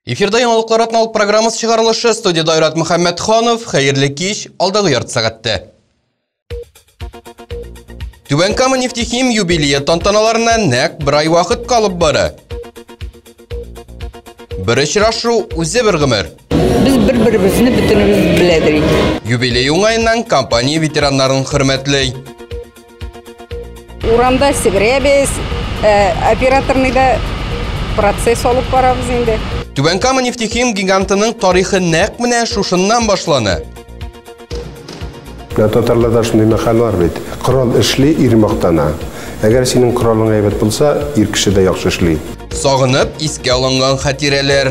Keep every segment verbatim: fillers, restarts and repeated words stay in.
Эфирда яңалыклар атналык программасы чыгарылышы студияда Айрат Мөхәммәтханов, хәерле кич, алдагы ярты сәгатьтә. Түбән Кама нефтехим юбилей тантаналарына нәкъ бер ай вакыт калып бара. Бер очрашу үзе бер гомер. Без бер-беребезне бөтенебез беләдер. Юбилей уңаеннан компания ветераннарын хөрмәтләй. Урамда сигрәбез, операторныйда процесс алып барабыз инде. Түбән Кама нефтехим гигантының тарихы нәкъ менә шушыннан башлана. Татарларда шундый мәкаль бар бит. Корал эшли, ир мактана. Әгәр синең коралың әйбәт булса, ир кеше дә яхшы эшли. Сагынып искә алынган хатирәләр.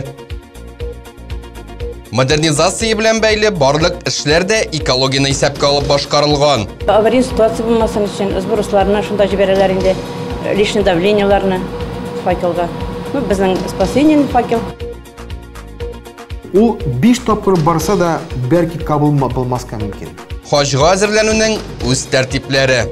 Модернизация белән бәйле барлык эшләр дә экологияны исәпкә алып башкарылган. Авария ситуация булмасын өчен сбросларны шунда җибәрәләр инде. Лишний давлениеларны факелга. Ну, безнең спасение факел. Ул биш тапкыр барса да бәлки кабул булмаска мөмкин. Хаҗга әзерләнүнең үз тәртипләре.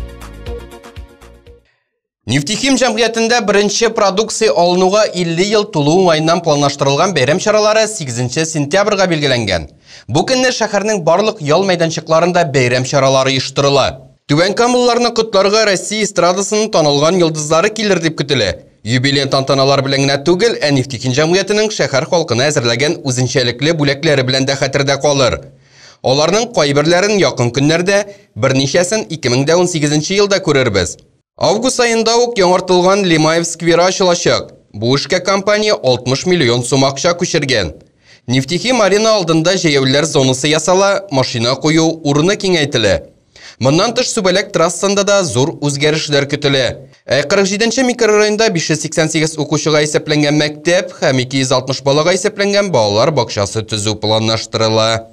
Нефтехим җәмгыятендә беренче продукция алынуга илле ел тулу уңайыннан планлаштырылган бәйрәм чаралары сигезенче сентябрьгә билгеләнгән. Бу көнне шәһәрнең барлык ял мәйданчыкларында бәйрәм чаралары оештырыла. Түбән Камалыларны котларга Россия эстрадасының танылган йолдызлары килер дип көтелә. Юбилей тантаналар белән генә түгел, ә нефтехим җәмгыятенең шәһәр халкына әзерләгән үзенчәлекле бүләкләре белән дә хәтердә калыр. Аларның кайберләрен якын көннәрдә, берничәсен ике мең дә унсигезенче елда күрербез. Август айында ук яңартылган Лимаев скверы ачылачак. Бу эшкә компания алтмыш миллион сум акча күчергән. Нефтехим арена алдында җәяүләр зонасы ясала, машина кую урыны киңәйтелә. Моннан тыш Сүбәләк трассасында да зур үзгәрешләр көтелә. кырык җиденче микрорайонда биш йөз сиксән сигез укучыга исәпләнгән мәктәп һәм ике йөз алтмыш балага исәпләнгән балалар бакчасы төзү планлаштырыла.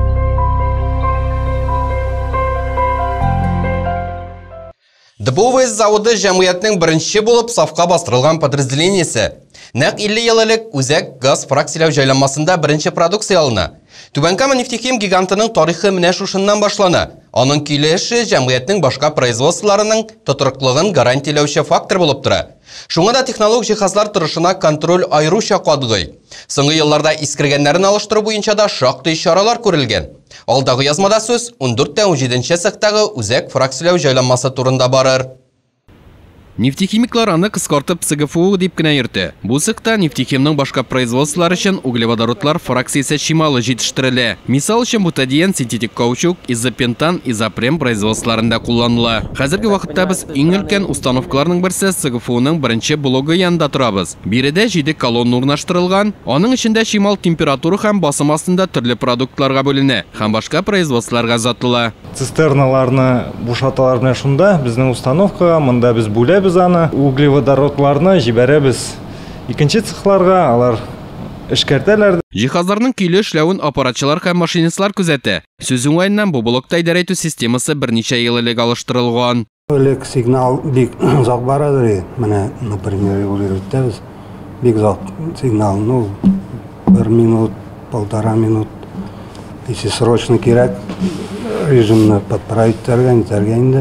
Дубовый заводы җәмгыятьнең беренче булып сафка бастырылган подразделениесе. Нәкъ илле ел элек үзәк газ фракцияләү җайланмасында беренче продукция алына. Түбән Кама нефтехим гигантының тарихы менә шушыннан башлана. Аның килеше җәмгыятьнең башка производстволарының тотрыклыгын гарантияләүче фактор булып тора. Шуңа да технолог җиһазлар торышына контроль аеруча катгый. Соңгы елларда искергәннәрен алыштыру буенча да шактый чаралар күрелгән. Алдагы язмада сүз ундүрт тә унҗиденче цехтагы үзәк фракцияләү җайланмасы турында барыр. Нефтехимиклар аны кыскартып СГФУ дип кенә йөртә. Бу цехта нефтехимның башка производстволары өчен углеводородлар фракциясе чималы җитештерелә. Мисал өчен бутадиен, синтетик каучук, изопентан, изопрем производстволарында кулланыла. Хәзерге вакытта без иң өлкән установкаларның берсе СГФУның беренче блогы янында торабыз. Биредә җиде колонна урнаштырылган. Аның эчендә чимал температура һәм басым астында төрле продуктларга бүленә һәм башка производстволарга озатыла. Цистерналарны бушаталар шунда безнең установкага, монда без бүләбез аны, углеводородларны җибәрәбез икенче цехларга, алар эшкәртәләр. Җиһазларның көйле эшләвен аппаратчылар һәм машинистлар күзәтә. Сүз уңаеннан бу блокта идарә итү системасы берничә ел элек алыштырылган. Элек сигнал бик озак барадыр. Менә, например, регулируйтәбез. Бик озак сигнал, ну, бер минут, полтора минут. Если срочно кирәк, режимны подправить тәргән, тәргән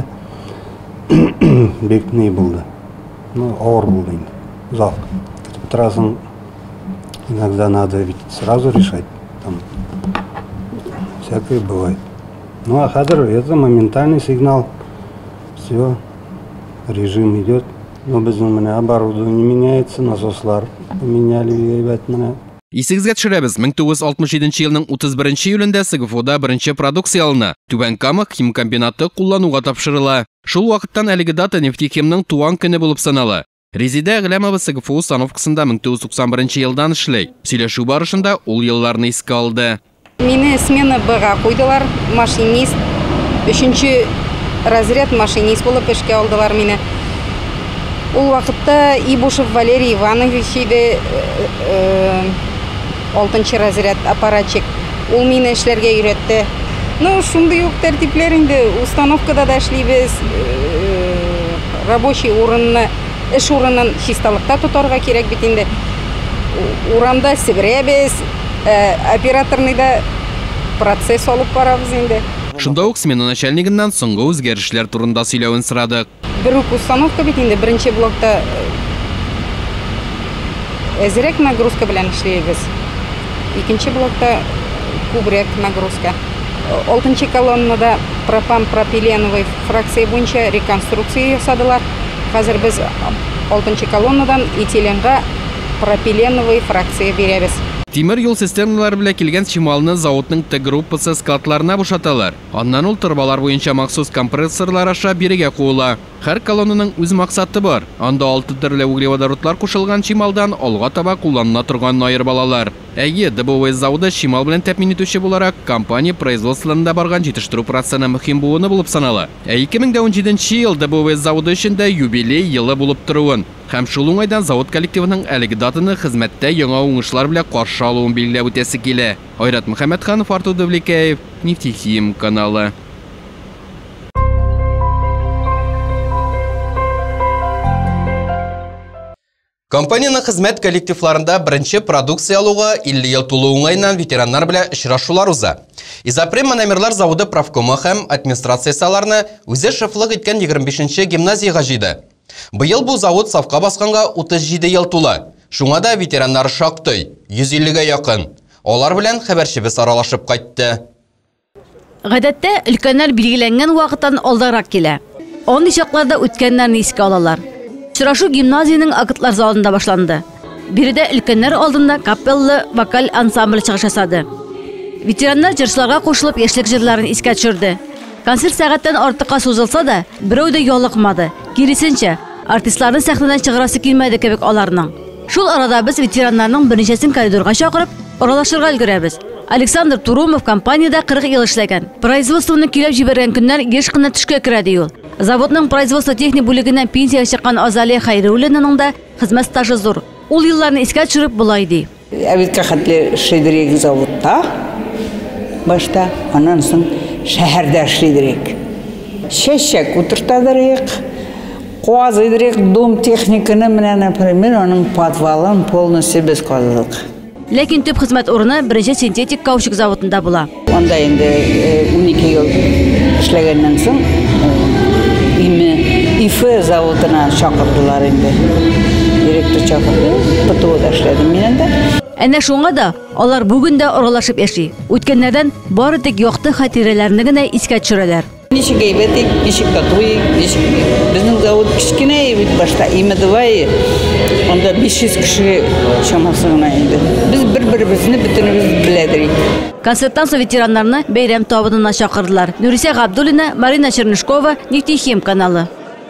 бик не булды. Ну, ауыр булды инде. Узак. Трассың иногда надо ведь сразу решать. Там всякое бывает. Ну, а хадр это моментальный сигнал. Все, режим идет. Но без меня оборудование не меняется, насослар поменяли ебать меня. Исегезгә төшерәбез, мең тугыз йөз алтмыш җиденче елның утыз беренче июлендә СГФУда беренче продукция алына. Түбән Кама химкомбинаты куллануга тапшырыла. Шул вакыттан әлеге дата нефтехимның туган көне булып санала. Резидә Гөләмова СГФУ установкасында мең тугыз йөз туксан беренче елдан эшләй. Сөйләшү барышында ул елларны искә алды. Мине смена Б-га куйдылар, машинист, өченче разряд машинист булып эшкә алдылар мине. Ул вакытта Ибушев Валерий Иванович иде, алтынчы разряд аппаратчик. Ул мине эшләргә өйрәтте. Ну, шундый ук тәртипләр инде, установкада да эшлибез, рабочий урынны, эш урынын чисталыкта тотарга кирәк бит инде. Урамда сигрәбез, операторныйда процесс алып барабыз инде. Шунда ук смена начальнигыннан соңгы үзгәрешләр турында сөйләвен сорадык. Бер установка бит инде беренче блокта әзрәк нагрузка белән эшләйбез. Икенче блокта күбрәк нагрузка. Алтынчы колоннада пропан-пропиленовый фракция буенча реконструкция ясадылар. Хәзер без алтынчы колоннадан этиленга пропиленовый фракция бирәбез. Тимер юл системалары белән килгән чималны заводның Т группасы складларына бушаталар. Аннан ул торбалар буенча махсус компрессорлар аша бирегә куыла. Һәр колоннаның үз максаты бар. Анда алты төрле углеводородлар кушылган чималдан алга таба кулланыла торган айырбалалар. Әйе, ДБВ заводы чимал белән тәэмин итүче буларак компания производствосында барган җитештерү процессы мөһим буыны булып санала. Ә ике мең унҗиденче ел ДБВ заводы өчен дә юбилей елы булып торуын һәм шул уңайдан завод коллективының әлеге датаны хезмәттә яңа уңышлар белән каршы алуын билгеләп үтәсе килә. Айрат Мөхәммәтханов, Артур Давлекаев, Нефтехим каналы. Компанияның хезмәт коллективларында беренче продукция алуга илле ел тулу уңайыннан ветераннар белән очрашулар уза. Изопрем Мономерлар заводы правкомы һәм администрацияларны үзе шефлык иткән егерме бишенче гимназиягә җыйды. Быел бу завод сафка басканга утыз җиде ел тула. Шуңа да ветераннар шактый, йөз иллегә якын. Алар белән хәбәрчебез аралашып кайтты. Гадәттә, өлкәннәр билгеләнгән вакыттан алдарак килә. Андый чакларда үткәннәрне искә алалар. Очрашу гимназиянең акытлар залында башланды. Биредә өлкәннәр алдында капеллы вокаль ансамбль чыгыш ясады. Ветераннар җырчыларга кушылып яшьлек җырларын искә төшерде. Концерт сәгатьтән артыкка сузылса да, берәү дә ялыкмады. Киресенчә, артистларны сәхнәдән чыгарасы килмәде кебек аларның. Шул арада без ветераннарның беренчесен коридорга чакырып, аралашырга өлгерәбез. Александр Турумов компанияда кырык ел эшләгән. Производствоны көйләп җибәргән көннәр еш кына төшкә керә ди ул. Заводның производство техник бүлегеннән пенсияга чыккан Азалия Хайруллинаның да хезмәт стажы зур. Ул елларны искә төшереп булай ди. Әбит хәтле эшләдерек заводта. Башта аннан соң шәһәрдә эшләдерек. Чәчәк утыртадырык. Казыдырык дом техниканы менә, например, аның подвалын полностью без казылык. Ләкин төп хезмәт урыны беренче синтетик каучук заводында була. Анда инде унике ел эшләгәннән соң име ИФ заводына чакырдылар инде. Директор чакырды, ПТОда эшләдем мин анда. Әнә шуңа да алар бүген дә аралашып яши. Үткәннәрдән бары тик якты хатирәләрне генә искә төшерәләр. Ничек әйбәтик, ничек татуик, ничек безнең завод кичкенә бит башта имедвай. Анда биш йөз кеше чамасы гына инде. Без бер-беребезне бөтенебез беләдерик. Концерттан соң ветераннарны бәйрәм табынына чакырдылар. Нурисә Габдуллина, Марина Чернышкова, Нефтехим каналы.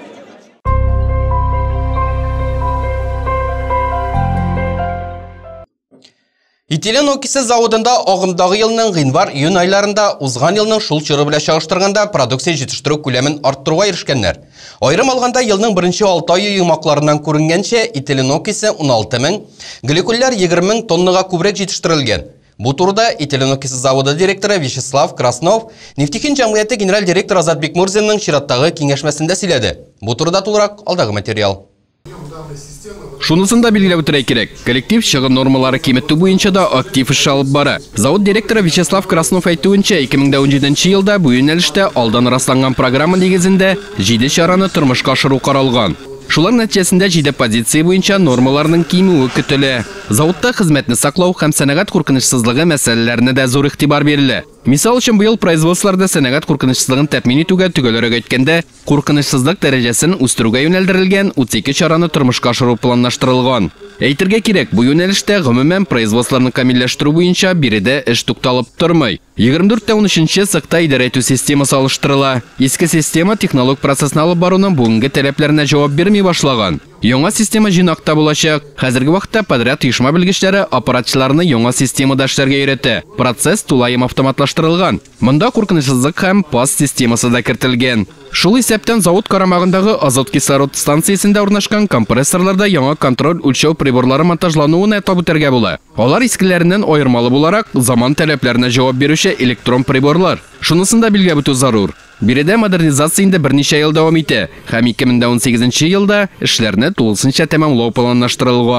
Этилен окисы заводында агымдагы елның гыйнвар-июнь айларында узган елның шул чоры белән чагыштырганда продукция җитештерү күләмен арттыруга ирешкәннәр. Айрым алганда елның беренче алты ае йомакларыннан күренгәнчә этилен окисы ун алты мең, гликольләр егерме мең тоннага күбрәк җитештерелгән. Бу турыда Этилен окисы заводы директоры Вячеслав Краснов Нефтехим җәмгыяте генераль директоры Азат Бекмурзинның чираттагы киңәшмәсендә сөйләде. Бу турыда тулырак алдагы материал. Шунысын да билгеләп үтәргә кирәк. Коллектив чыгым нормалары киметү буенча да актив эш алып бара. Завод директоры Вячеслав Краснов әйтүенчә, ике мең унҗиденче елда бу юнәлештә алдан расланган программа нигезендә җиде чараны тормышка ашыру каралган. Шулар нәтиҗәсендә җиде позиция буенча нормаларның кимүе көтелә. Заводта хезмәтне саклау һәм сәнәгать куркынычсызлыгы мәсьәләләренә дә зур игътибар бирелә. Мисал өчен быел производстволарда сәнәгать куркынычсызлыгын тәэмин итүгә төгәлрәк әйткәндә, куркынычсызлык дәрәҗәсен үстерүгә юнәлдерелгән утыз ике чараны тормышка ашыру планлаштырылган. Әйтергә кирәк, бу юнәлештә гомумән производстволарны камилләштерү буенча биредә эш тукталып тормый. егерме дүрт тә унөченче сыкта идарә итү системасы алыштырыла. Иске система технолог процессны алып баруның бүгенге таләпләренә җавап бирми башлаган. Яңа система җинакта булачак. Хәзерге вакытта подряд оешма белгечләре аппаратчыларны яңа системада эшләргә өйрәтә. Процесс тулаем автоматлаштырылган. Монда куркынычсызлык һәм пас системасы да кертелгән. Шул исәптән завод карамагындагы азот кислород станциясендә урнашкан компрессорларда яңа контроль үлчәү приборлары монтажлануын атап үтәргә була. Алар искеләреннән аермалы буларак заман таләпләренә җавап бирүче электрон приборлар. Шунысын да билгеләп үтү зарур. Биредә модернизация инде берничә ел дәвам итә һәм ике мең унсигезенче елда эшләрне тулысынча тәмамлау планлаштырылган.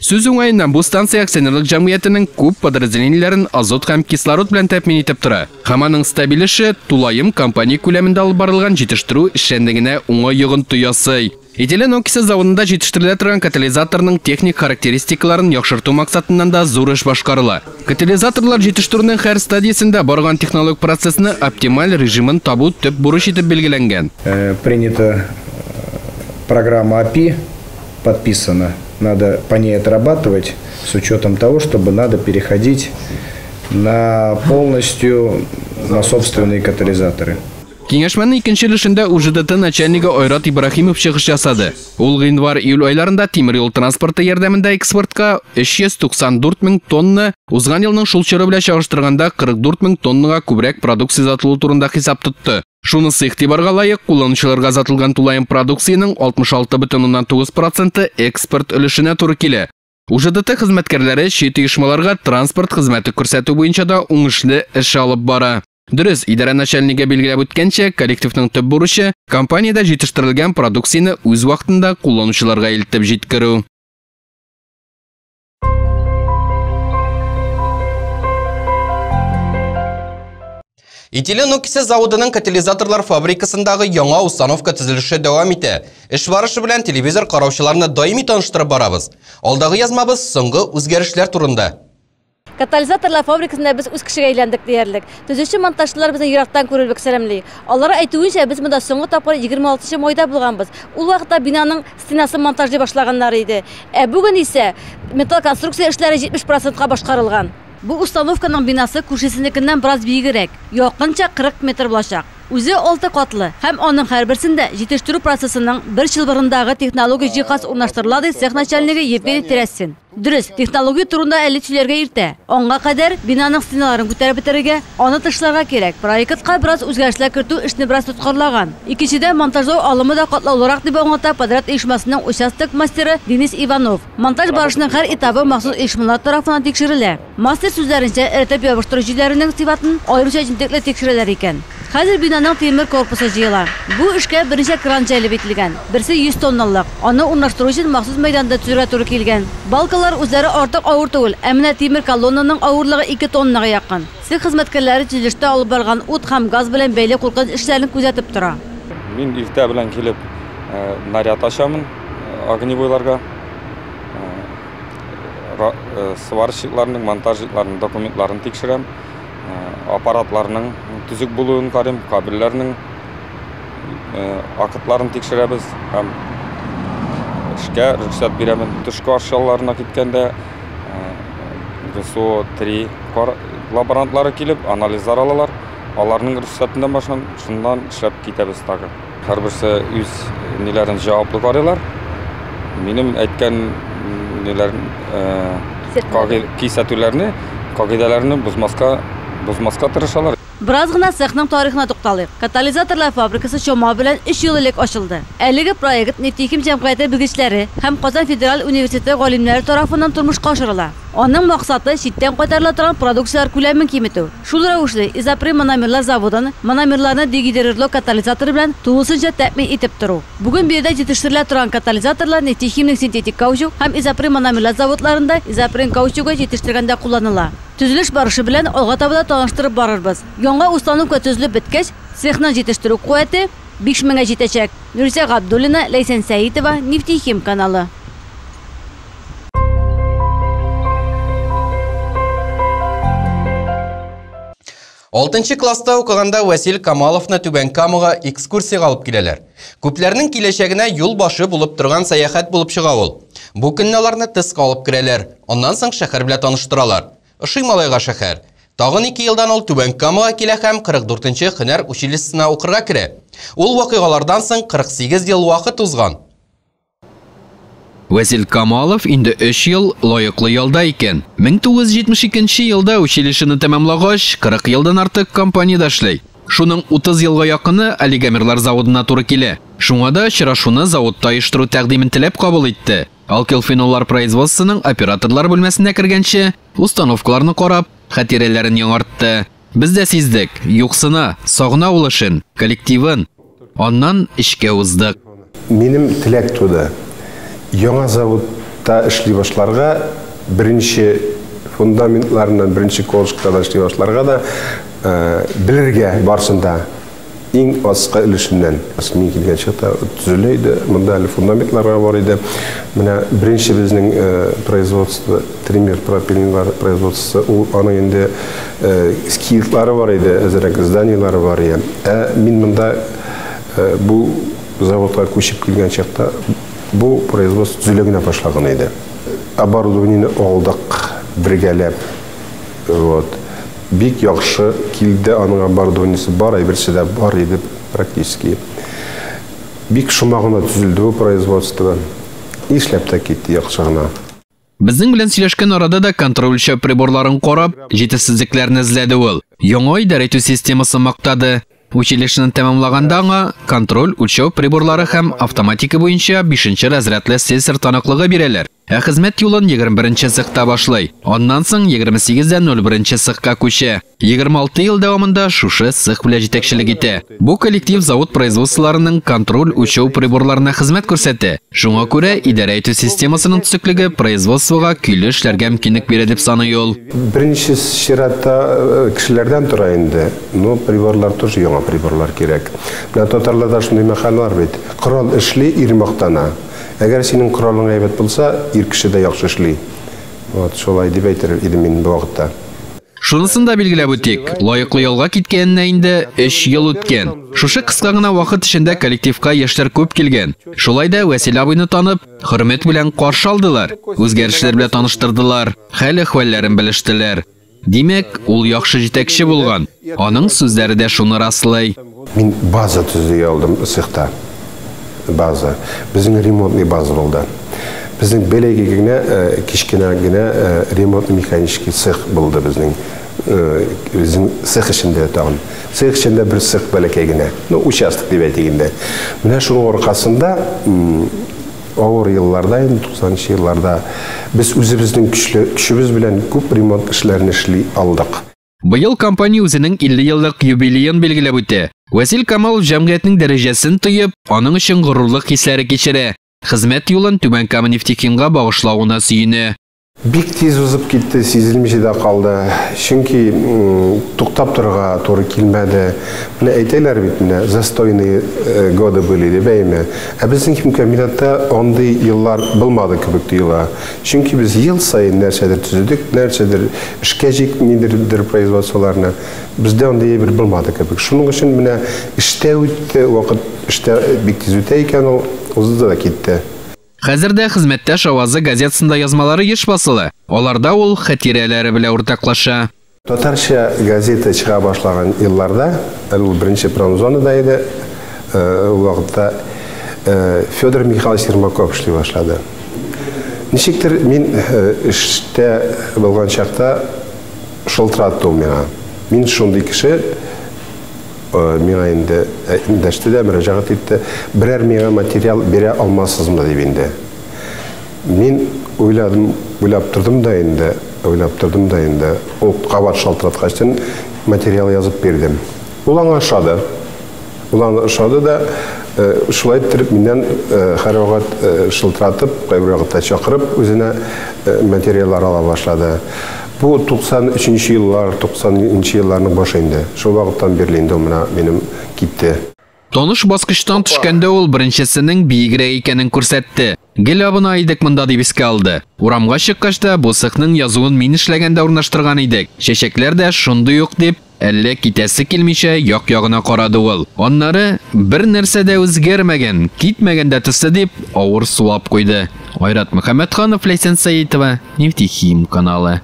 Сүз уңайынан бу станция акционерлык җәмгыятенең күп подразделениеләрен азот һәм кислород белән тәэмин итеп тора. Һәм аның стабиль эше тулаем компания күләмендә алып барылган җитештерү эшчәнлегенә уңай йогынты ясый. Этилен окисы заводында җитештерелә торган катализаторның техник характеристикаларын яхшырту максатыннан да зур эш башкарыла. Катализаторлар җитештерүнең һәр стадиясендә барган технологик процессны оптималь режимын табу төп бурыч итеп билгеләнгән. Принята программа эй пи ай, подписана. Надо по ней отрабатывать с учетом того, чтобы надо переходить на полностью на собственные катализаторы. Киңәшмәнең икенче өлешендә УЖДТ начальнигы Айрат Ибрахимов чыгыш ясады. Ул январь-июль айларында тимер юл транспорты ярдәмендә экспортка өч йөз туксан дүрт мең тонна, узган елның шул чоры белән чагыштырганда кырык дүрт мең тоннага күбрәк продукция сатылу турында хисап тотты. Шунысы игътибарга лаек, кулланучыларга сатылган тулаем продукцияның алтмыш алты бөтен уннан тугыз проценты экспорт өлешенә туры килә. УЖДТ хезмәткәрләре чит оешмаларга транспорт хезмәте күрсәтү буенча да уңышлы эш алып бара. Дөрес, идарә начальнигы билгеләп үткәнчә, коллективның төп бурычы компаниядә җитештерелгән продукцияны үз вакытында кулланучыларга илтеп җиткерү. Этилен окисы заводының катализаторлар фабрикасындагы яңа установка төзелеше дәвам итә. Эш барышы белән телевизор караучыларны даими таныштырып барабыз. Алдагы язмабыз соңгы үзгәрешләр турында. Катализаторлар фабрикасында без үз кешегә әйләндек диярлек. Төзүче монтажчылар безне ерактан күрелбек сәламли. Алар әйтүенчә, без монда соңгы тапкыр егерме алтынчы майда булганбыз. Ул вакытта бинаның стенасын монтажлый башлаганнар иде. Ә бүген исә металл конструкция эшләре җитмеш процентка башкарылган. Бу установканың бинасы күршесенекеннән бераз биегрәк, якынча кырык метр булачак. Үзе алты катлы һәм аның һәрберсендә җитештерү процессының бер чылбырындагы технологик җиһаз урнаштырыла ди цех начальнигы Евгений Тересин. Дөрес, технология турында әле сөйләргә иртә. Аңга кадәр бинаның стеналарын күтәреп бетерергә, аны тышларга кирәк. Проектка бераз үзгәрешләр кертү эшне бераз тоткарлаган. Икенчедән, монтажлау алымы да катлаулырак дип аңлата подряд оешмасының участок мастеры Денис Иванов. Монтаж барышының һәр этабы махсус оешмалар тарафыннан тикшерелә. Мастер сүзләренчә, эртеп ябыштыру җирләренең сыйфатын аеруча җентекле тикшерәләр икән. Хәзер бинаның темир корпусы җыела. Бу эшкә берничә кран җәлеп ителгән. Берсе йөз тонналык. Аны урнаштыру өчен махсус мәйданда төзергә туры килгән. Балкалар үзләре артык авыр түгел, ә менә темир колоннаның авырлыгы ике тоннага якын. Цех хезмәткәрләре төзелештә алып барган ут һәм газ белән бәйле куркыныч эшләрен күзәтеп тора. Мин иртә белән килеп наряд ачамын огневойларга. Сварщикларның, монтажчыларның документларын тикшерәм. Аппаратларның түзүк булуын карыйм, кабельләрнең акытларын тикшерәбез һәм эшкә рөхсәт бирәмен. Төшке ашаларына киткәндә ГСО три лаборантлары килеп анализлар алалар. Аларның рөхсәтеннән башын шуннан эшләп китәбез тагы. Һәрберсе үз ниләрен җаваплы карыйлар. Минем әйткән ниләрен кисәтүләрне, кагыйдәләрне бузмаска бузмаска тырышалар. Biraz гына цехның тарихына тукталыйк. Катализаторлар фабрикасы чама белән өч ел элек ачылды. Әлеге проект Нефтехим җәмгыяте белгечләре һәм Казан федераль университеты галимнәре тарафыннан тормышка ашырыла. Аның максаты читтән кайтарыла торган продукциялар күләмен киметү. Шул рәвешле Изопрем мономерлар заводын мономерларны дегидрорлы катализатор белән тулысынча тәэмин итеп тору. Бүген биредә җитештерелә торган катализаторлар Нефтехимның синтетик каучук һәм Изопрем мономерлар заводларында Изопрем каучугы җитештергәндә кулланыла. Төзелеш барышы белән алга таба да таныштырып барырбыз. Яңа установка төзелеп беткәч, цехның җитештерү куәте биш меңгә җитәчәк. Нурия Габдуллина, Ләйсән Сәитова, Нефтехим каналы. алтынчы класста укыганда Васил Камаловны Түбән Камага экскурсияга алып киләләр. Күпләрнең киләчәгенә юл башы булып торган сәяхәт булып чыга ул. Бу көнне аларны тыска алып керәләр. Аннан соң шәһәр белән таныштыралар. Ошый малайга шәһәр. Тагын ике елдан ул Түбән Камага килә һәм кырык дүртенче һөнәр училищесына укырга керә. Ул вакыйгалардан соң кырык сигез ел вакыт узган. Васил Камалов инде өч ел лайыклы ялда икән. мең тугыз йөз җитмеш икенче елда училищены тәмамлагач, кырык елдан артык компанияда эшләй. Шуның утыз елга якыны Алигамирлар заводына туры килә. Шуңа да очрашуны заводта оештыру тәкъдимен теләп кабул итте. Алкилфеноллар производствосының операторлар бүлмәсенә кергәнче, установкаларны карап, хатирәләрен яңартты. Без дә сиздек, юксына, сагына ул эшен, коллективын. Аннан эшкә уздык. Минем теләк туды. Яңа завод колледжта эшли башларга, беренче фундаментларынан беренче колледжта эшли башларга да билерге барсында иң асқы өлешеннән. Мен килгән чакта төзеләйде, монда әле фундаментларга бар иде. Менә беренче безнең производство, триммер пропилинлар производствосы, ул аның инде скиллары бар иде, әзрәк зданиялары бар иде. Ә мин монда бу заводка күчеп килгән чакта бу производство төзелә башлаган иде. Оборудованиене алдык бергәләп. Вот. Бик яхшы килде, аның оборудованиесе бар, әйберсе дә бар иде практически. Бик шомагына төзелде бу производство. Ишләп тә китте яхшы гына. Безнең белән сөйләшкән арада да контроль шәп приборларын карап, җитешсезлекләрне эзләде ул. Яңа идарә итү системасын мактады. Училищены тәмамлаганда аңа контроль, үлчәү приборлары һәм автоматика буенча бишенче разрядлы сесер таныклыгы бирәләр. Ә хезмәт юлын егерме беренче цехта башлый. Аннан соң егерме сигез дә ноль беренче цехка күчә. егерме алты ел дәвамында шушы цех белән җитәкчелек итә. Бу коллектив завод производстволарының контроль, үлчәү приборларына хезмәт күрсәтә. Шуңа күрә идарә итү системасының төзеклеге производствога көйле эшләргә мөмкинлек бирә дип саный ул. Беренче чиратта кешеләрдән тора инде. Но приборлар тоже яңа приборлар кирәк. Менә татарларда шундый мәкаль бар бит. Корал эшли, ир мактана. Әгәр синең коралың әйбәт булса, ир кеше дә яхшы эшли. Вот шулай дип әйтер идем мин бу вакытта. Шунысын да билгеләп үтик. Лаеклы ялга киткәненә инде өч ел үткән. Шушы кыска гына вакыт эчендә коллективка яшьләр күп килгән. Шулай да Вәсил абыйны танып, хөрмәт белән каршы алдылар. Үзгәрешләр белән таныштырдылар. Хәл-әхвәлләрен белештеләр. Димәк, ул яхшы җитәкче булган. Аның сүзләре дә шуны раслый. Мин база төзегә алдым цехта. База. Безнең ремонтный база булды. Безнең бәләгә генә кичкенә генә ремонтный механический цех булды безнең. Безнең цех эчендә тагын. Цех эчендә бер цех бәләкәй генә. Ну, участок дип әйтгәндә. Менә шуның аркасында авыр елларда, туксанынчы елларда без үзебезнең көчебез белән күп ремонт эшләрен эшли алдык. Быел компания үзенең илле еллык юбилеен билгеләп үтә. Вәсил Камалов җәмгыятьнең дәрәҗәсен тоеп, аның өчен горурлык хисләре кичерә. Хезмәт юлын Түбән Кама нефтехимга багышлауына сөенә. Бик тиз узып китте, сизелмичә дә калды. Чөнки туктап торырга туры килмәде. Менә әйтәләр бит, менә застойные годы были дип әйтә. Ә безнең химкомитетта андый еллар булмады кебек тоела. Чөнки без ел сайын нәрсәдер төзедек, нәрсәдер эшкә җикмидер производстволарны. Бездә андый бер булмады кебек. Шуның өчен менә эштә үтте, вакыт эштә бик тиз үтә икән, ул узды да китте. Хәзердә хезмәттәш авазы газетасында язмалары еш басылы. Аларда ул хатирәләре белән уртаклаша. Татарча газета чыга башлаган елларда, ул беренче промзонада иде, ул вакытта Федор Михайлович Ермаков эшли башлады. Ничектер мин эштә булган чакта шылтыратты ул миңа. Мин шундый кеше миңа инде индәште дә мөрәҗәгать итте. Берәр миңа материал бирә алмассызмы дип инде. Мин уйладым, уйлап тордым да инде, уйлап тордым да инде. Ул кабат шалтыраткачтан материал язып бирдем. Ул аңа ошады. Ул аңа ошады да шулай итеп миннән һәр вакыт шылтыратып, кайбер вакытта чакырып үзенә материаллар ала башлады. Бу туксан өченче еллар, туксанынчы елларның башы инде. Шул вакыттан бирле инде менә минем китте. Таныш баскычтан төшкәндә ул беренчесенең биегрәк икәнен күрсәтте. Гел абына идек монда дип искә алды. Урамга чыккач та бу цехның язуын мин эшләгәндә урнаштырган идек. Чәчәкләр дә шундый ук дип, әллә китәсе килмичә як-ягына карады ул. Аннары бер нәрсә дә үзгәрмәгән, китмәгән дә төсе дип авыр сулап куйды. Айрат Мөхәммәтханов, Ләйсән Сәетова, Нефтехим каналы.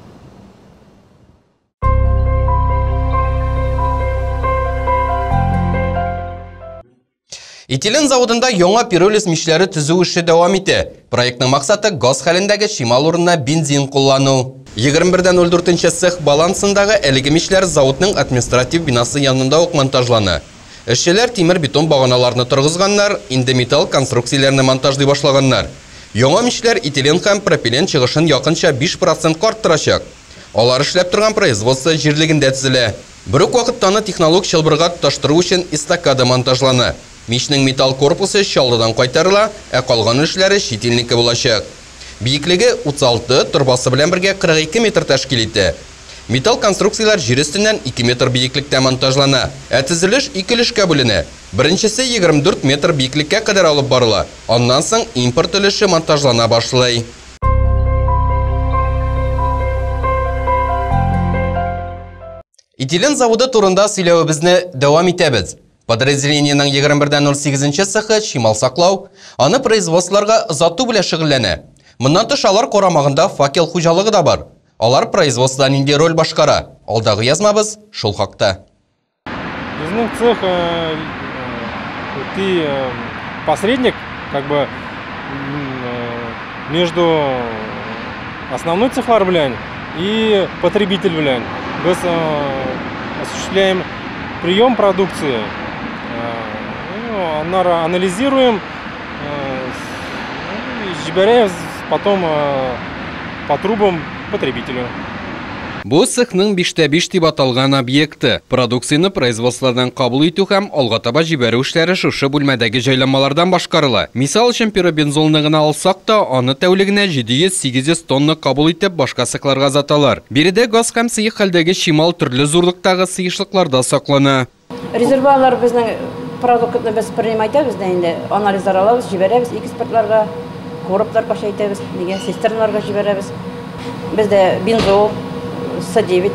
Этилен заводында яңа пиролиз мишләре төзү эше дәвам итә. Проектның максаты газ хәлендәге шимал урынына бензин куллану. егерме бер дә ноль дүртенче цех балансындагы әлеге мишләр заводның административ бинасы янында ук монтажлана. Эшчеләр тимер бетон баганаларны торгызганнар, инде металл конструкцияләрне монтажлый башлаганнар. Яңа мишләр этилен һәм пропилен чыгышын якынча биш процентка арттырачак. Алар эшләп торган производство җирлегендә төзелә. Бер үк вакытта аны технолог чылбырга тоташтыру өчен эстакада монтажлана. Мишнең металл корпусы чаллыдан кайтарыла, ә калган эшләре чит илнеке булачак. Бийиклеге утыз алты, торбасы белән бергә кырык ике метр тәшкил итә. Металл конструкциялар жер өстеннән ике метр бийиклектә монтажлана. Ә төзелеш ике өлешкә бүленә. Беренчесе егерме дүрт метр бийиклеккә кадәр алып барыла. Аннан соң импорт өлеше монтажлана башлый. Этилен заводы турында сөйләвебезне дәвам итәбез. Подразделениенең егерме бер ноль сигезенче цехы шимал саклау, аны производстволарга озату белән шөгыльләнә. Моннан тыш алар карамагында факел хуҗалыгы да бар. Алар производствода нинди роль башкара? Алдагы язмабыз шул хакта. Безнең цех ты посредник, как бы между основной цехлар белән и потребитель белән. Biz осуществляем прием продукции, анализируем, жиберяем потом по трубам потребителю. Бу цехның биштә биш дип аталган объекты. Продукцияны производстводан кабул итү һәм алга таба җибәрү эшләре шушы бүлмәдәге җайланмалардан башкарыла. Мисал өчен пиробензолны гына алсак та, аны тәүлегенә җиде йөз - сигез йөз тонна кабул итеп башка цехларга заталар. Биредә газ һәм сыек хәлдәге шимал төрле зурлыктагы сыешлыкларда саклана. Резервуарлар безнең продуктны без принимать итәбез дә инде, анализлар алабыз, җибәрәбез экспортларга, коропларга шайтабыз, нигә цистерналарга җибәрәбез. Бездә бензол, С девять,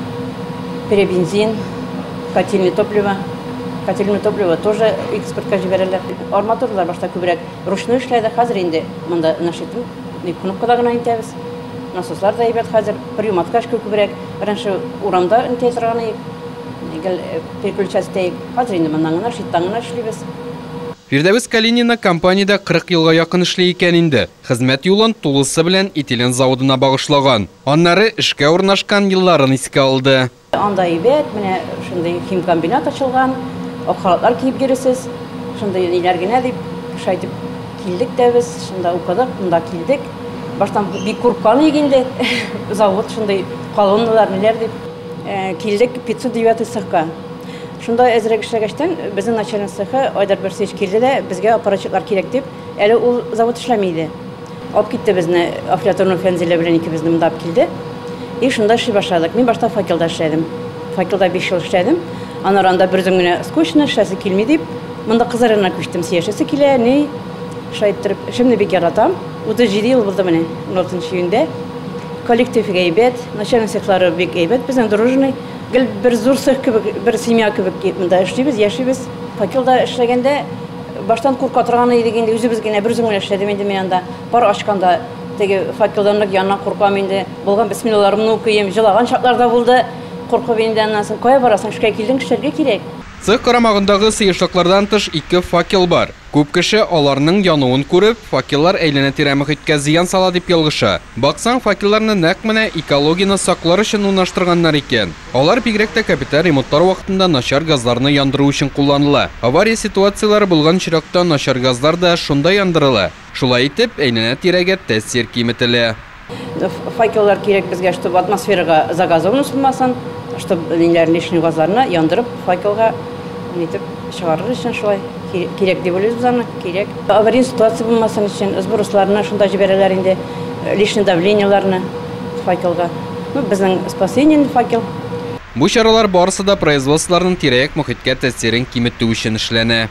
перебензин, котельное топливо. Котельное топливо тоже экспортка җибәрәләр. Арматурлар башта күбрәк ручной эшләде, хәзер инде монда нашитим, кнопкалар гына итәбез. Насослар да әйбәт хәзер, приуматка күбрәк. Раньше урамда инде торганы, нигә переключатель, хәзер инде моннан гына шиттан гына эшлибез. Фирдәвес Калинина компанияда кырык елга якын эшли икән инде. Хезмәт юлын тулысы белән этилен заводына багышлаган. Аннары эшкә урнашкан елларын искә алды. Анда әйбәт, менә шундый химкомбинат ачылган, акхалатлар киеп йөрисез. Шундый ниләр генә дип шайтып килдек дә без, шунда укыдык, монда килдек. Баштан бик курккан инде завод шундый колонналар ниләр дип килдек пятьсот девятый цехка. Шунда әзрәк эшләгәчтән безнең начальник цехы Айдар Берсевич килде дә, безгә аппаратчылар кирәк дип, әле ул завод эшләмәйде. Алып китте безне афляторный фензеле белән икебезне монда алып килде. И шунда эшли башладык. Мин башта факелда эшләдем. Факелда биш ел эшләдем. Анаранда бердән генә скучно, эшләсе килми дип, монда кызларына күчтем, сөяшәсе килә, ни шайттырып, эшемне бик яратам. утыз җиде ел булды менә, он алтынчы июньдә. Коллектив әйбәт, начальник цехлары бик әйбәт, безнең дружный. Гел бер зур цех кебек, бер семья кебек монда эшлибез, яшибез. Факелда эшләгәндә баштан курка торган идек инде, үзебез генә бер үзем эшләдем инде мен анда. Бар ачканда теге факелдан янына куркам инде. Булган бисмиллаларымны укыйм, җылаган чакларда булды. Куркып инде аннан соң кая барасың, эшкә килдең, эшләргә кирәк. Цех карамагындагы сыешлыклардан тыш ике факел бар. Күп кеше аларның януын күреп, факеллар әйләнә-тирә мөхиткә зыян сала дип ялгыша. Баксаң, факелларны нәкъ менә экологияны саклар өчен урнаштырганнар икән. Алар бигрәк тә капиталь ремонтлар вакытында начар газларны яндыру өчен кулланыла. Авария ситуациялары булган чиракта начар газлар да шунда яндырыла. Шулай итеп, әйләнә-тирәгә тәэсир киметелә. Факеллар кирәк безгә, чтобы атмосферага загазованность булмасын, чтобы лишний газларны яндырып факелга нитеп чыгарыр өчен шулай кирәк дип уйлыйбыз аны, кирәк. Авария ситуация булмасын өчен сбросларны шунда җибәрәләр инде, лишний давлениеларны факелга. Ну, безнең спасение факел. Бу чаралар барысы да производстволарның тирә-як мөхиткә тәэсирен киметү өчен эшләнә.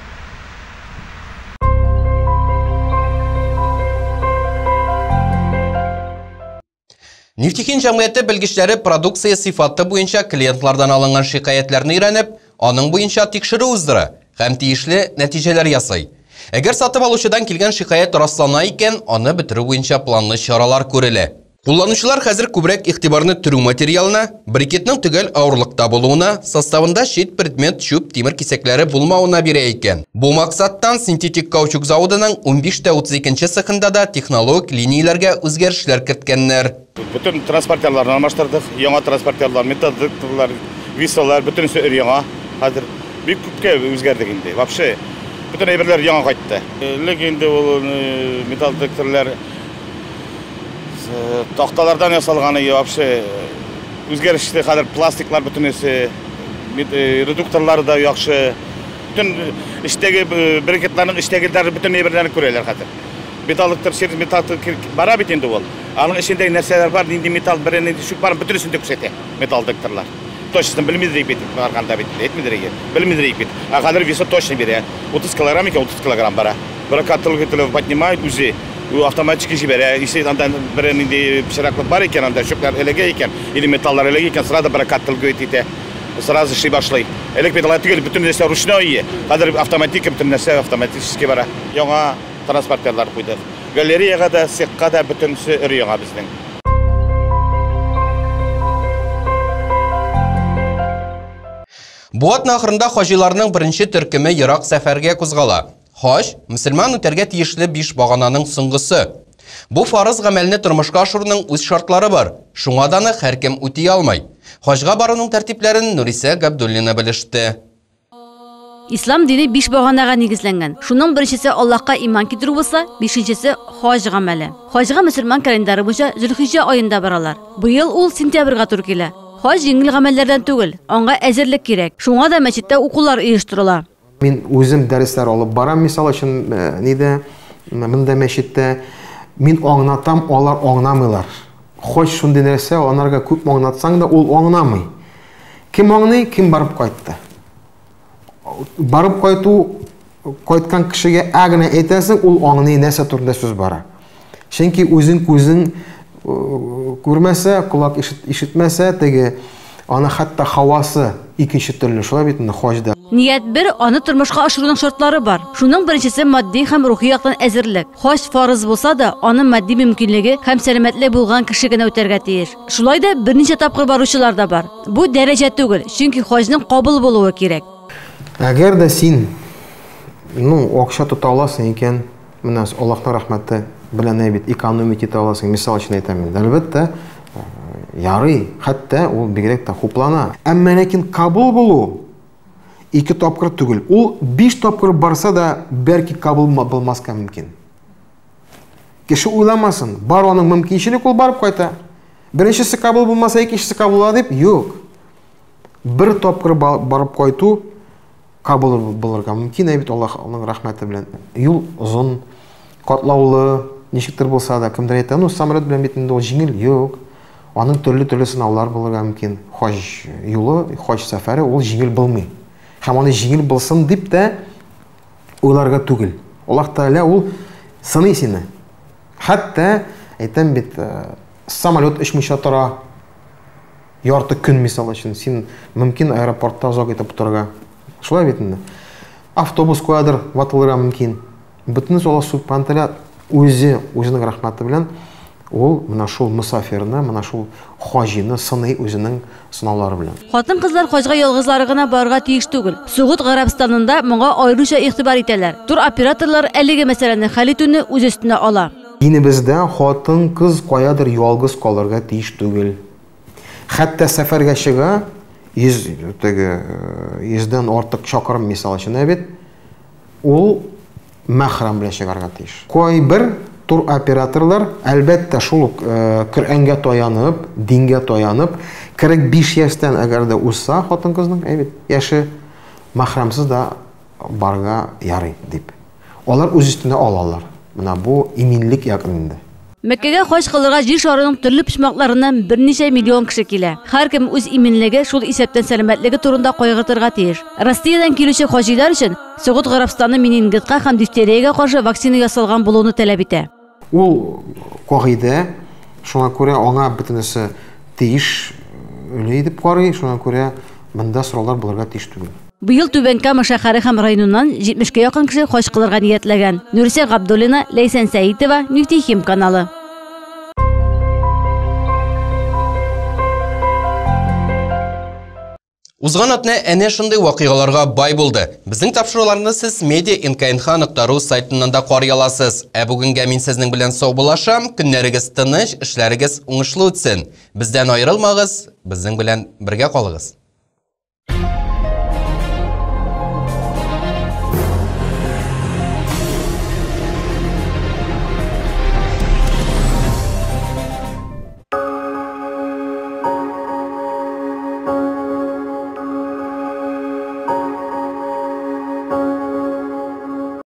Нефтехим җәмгыяте белгечләре продукция сыйфаты буенча клиентлардан алынган шикаятьләрне өйрәнеп, аның буенча тикшерү уздыра һәм тиешле нәтиҗәләр ясый. Әгәр сатып алучыдан килгән шикаят раслана икән, аны бетерү буенча планлы чаралар күрелә. Кулланучылар хәзер күбрәк игътибарны төрү материалына, брикетның төгәл авырлыкта булуына, составында шит предмет, чүп, тимер кисәкләре булмауына бирә икән. Бу максаттан синтетик каучук заводының он биш тә утыз икенче цехында да технологик линияләргә үзгәрешләр керткәннәр. Bütün transporterlarını almıştırdık, яңа transporterlar, металл-детекторлар, висалар, bütün яңа. Хәзер бик күпкә үзгәрдек инде. Вообще, bütün әйберләр яңа кайтты. Ләкин инде ул металл-детекторлар такталардан ясалганы, вообще үзгәрешле хәзер пластиклар бөтенесе, редукторлар да яхшы. Bütün иштәге брикетларның иштәгеләре bütün әйберләрне күрәләр хәзер. металлыктар сервис металл бара бит инде ул. Аның ичендәге нәрсәләр бар, нинди металл берен нинди шук бар, бөтенесен дә күрсәтә. Металлдыктырлар. Точно белмидер бит, барганда бит, әйтмидер иде. Белмидер бит. А хәзер весы точно бирә. утыз килограмм икән, утыз килограмм бара. Бер катылык итеп поднимает үзе. У автоматчик җибәрә. Если анда бер нинди пычраклар бар икән, анда шуклар элегә икән, или металлар элегә икән, сразу бер катылык итә. Сразу ши башлый. Элек металл түгел, бөтен нәрсә ручной. Хәзер автоматик бөтен нәрсә автоматически бара. Яңа транспортерлар куйды. Галереяга да, цехка да бөтенсе өр-яңа безнең. Бу атна ахырында хаҗиларның беренче төркеме ерак сәфәргә кузгала. Хаҗ мөселман үтәргә тиешле биш багананың соңгысы. Бу фарыз гамәлне тормышка ашыруның үз шартлары бар. Шуңа да аны һәркем үти алмай. Хаҗга баруның тәртипләрен Нуриса Габдуллина белеште. Ислам дине биш баганага нигезләнгән. Шуның беренчесе Аллаһка иман китерү булса, бишенчесе хаҗ гамәле. Хаҗга мөселман календаре буенча Зөлхиҗҗә аенда баралар. Быел ул сентябрьгә туры килә. Хаҗ җиңел гамәлләрдән түгел, аңа әзерлек кирәк. Шуңа да мәчеттә укулар оештырыла. Мин үзем дәресләр алып барам, мисал өчен, ниде, монда мәчеттә мин аңлатам, алар аңламыйлар. Хаҗ шундый нәрсә, аларга күп аңлатсаң да ул аңламый. Кем аңлый, кем барып кайтты. Барып кайту, кайткан кешегә әгенә әйтәсең, ул аңлый нәрсә турында сүз бара. Чөнки үзең күзең күрмәсә, кулак ишетмәсә, теге аны хәтта һавасы икенче төрле шулай бит инде хаҗда. Ният бер, аны тормышка ашыруның шартлары бар. Шуның беренчесе матди һәм рухи яктан әзерлек. Хаҗ фарыз булса да, аның матди мөмкинлеге һәм сәламәтлек булган кеше генә үтәргә тиеш. Шулай да берничә тапкыр баручылар да бар. Бу дәрәҗә түгел, чөнки хаҗның кабул булуы кирәк. Әгәр дә син, ну, акча тота аласың икән, менә Аллаһның рәхмәте белән бит экономия итә аласың, мисал өчен әйтәм инде. Әлбәттә, ярый, хәтта ул бигрәк тә хуплана. Әмма ләкин кабул булу ике тапкыр түгел. Ул биш тапкыр барса да бәлки кабул булмаска мөмкин. Кеше уйламасын, бар аның мөмкинчелек ул барып кайта. Беренчесе кабул булмаса, икенчесе кабул була дип, юк. Бер тапкыр барып кайту кабул булырга мөмкин, бит Аллаһның рәхмәте белән. Юл озын, катлаулы, ничектер булса да, кемдер әйтә, ну, самолет белән бит инде ул җиңел, юк. Аның төрле-төрле сынаулар булырга мөмкин. Хаҗ юлы, хаҗ сәфәре ул җиңел булмый. Һәм аны җиңел булсын дип тә уйларга түгел. Аллаһ Тәгалә ул сыный сине. Хәтта әйтәм бит, самолет очмыйча тора. Ярты көн мисал өчен син мөмкин аэропортта озак итеп торырга. Шулай бит инде. Автобус куадыр ватылырга мөмкин. Бөтен Аллаһ Субханаһу Тәгалә үзе үзенең рәхмәте белән ул менә шул мусафирны, менә шул хаҗины сыный үзенең сынаулары белән. Хатын-кызлар хаҗга ялгызлары гына барырга тиеш түгел. Сугут Гарәбстанында моңа аеруча игътибар итәләр. Тур операторлар әлеге мәсьәләне хәл итүне үз өстенә ала. Динебездә хатын-кыз каядыр ялгыз калырга тиеш түгел. Хәтта сәфәргә чыга, йөздән артык чакрым мисал өчен бит, ул мәхрәм белән чыгарга тиеш. Кайбер тур операторлар әлбәттә шул Коръәнгә таянып, дингә таянып, кырык биш яшьтән әгәр дә узса хатын-кызның, әйбит, яше мәхрәмсез дә барга ярый дип. Алар үз өстенә алалар. Менә бу иминлек ягында. Мәккәгә хаҗ кылырга җир шарының төрле почмакларыннан берничә миллион кеше килә. Һәркем үз иминлеге, шул исәптән сәламәтлеге турында кайгыртырга тиеш. Россиядән килүче хаҗилар өчен Сугут Гарәбстаны менингитка һәм дифтериягә каршы вакцина ясалган булуны таләп итә. Ул кагыйдә, шуңа күрә аңа бөтенесе тиеш үле дип карый, шуңа күрә монда сораулар булырга тиеш түгел. Быел Түбән Кама шәһәре һәм районыннан җитмешкә якын кеше хаҗ кылырга ниятләгән. Нуриса Габдуллина, Ләйсән Сәитова, Нефтехим каналы. Узган атна әнә шундый вакыйгаларга бай булды. Безнең тапшыруларны сез media точка эн ка нокта ру сайтыннан да карый аласыз. Ә бүгенгә мин сезнең белән сау булашам. Көннәрегез тыныч, эшләрегез уңышлы үтсен. Бездән аерылмагыз, безнең белән бергә калыгыз.